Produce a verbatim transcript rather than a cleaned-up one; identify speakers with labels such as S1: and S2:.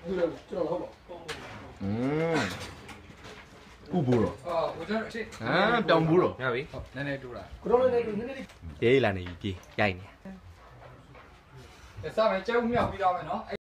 S1: อืมဥပူတော့အော်ဟိုကျတော့ဟမ်တောင်ဘူးတော့ရပြီဟုတ်နည်းနည်းတူးတာကတော့နည်းနည်းတူးနည်းနည်းပြေးလာနေပြီပြေးရိုက်နေစမယ်ကျုံမြောက်ပြီးတော့မယ်နော်